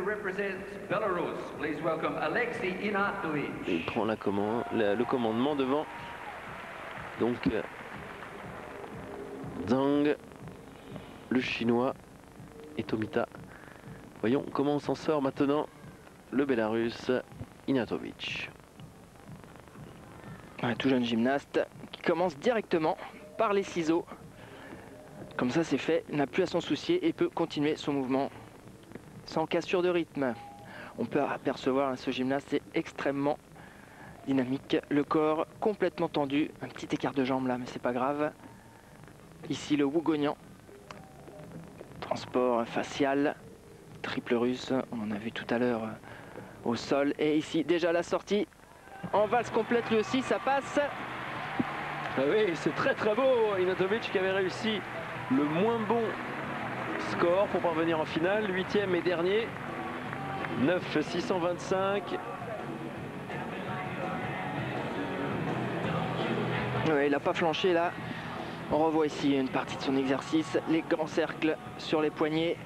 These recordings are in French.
represent Belarus, please welcome Alexei Inatovic. Il prend le commandement devant. Donc Zhang, le chinois, et Tomita. Voyons comment on s'en sort maintenant. Le Bélarus, Inatovic. Un tout jeune gymnaste qui commence directement par les ciseaux. Comme ça c'est fait, il n'a plus à s'en soucier et peut continuer son mouvement sans cassure de rythme. On peut apercevoir ce gymnaste est extrêmement dynamique, le corps complètement tendu, un petit écart de jambe là mais c'est pas grave. Ici le Wougonian, transport facial, triple russe, on en a vu tout à l'heure au sol et ici déjà la sortie en valse complète lui aussi, ça passe. Ah oui, c'est très beau. Inatovic qui avait réussi le moins bon score pour parvenir en finale, 8e et dernier, 9,625. Ouais, il n'a pas flanché là. On revoit ici une partie de son exercice, les grands cercles sur les poignets.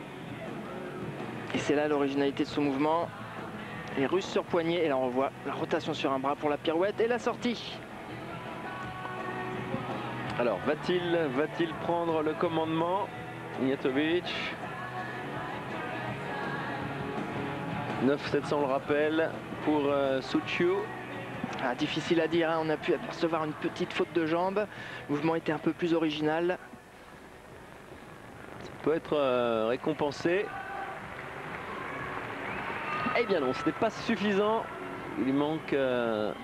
Et c'est là l'originalité de son mouvement. Les Russes sur poignet et là on revoit la rotation sur un bras pour la pirouette et la sortie. Alors va-t-il prendre le commandement? Inatovic. 9,700 le rappel pour Suciu. Ah, difficile à dire, hein. On a pu apercevoir une petite faute de jambe. Le mouvement était un peu plus original. Ça peut être récompensé. Eh bien non, ce n'est pas suffisant. Il manque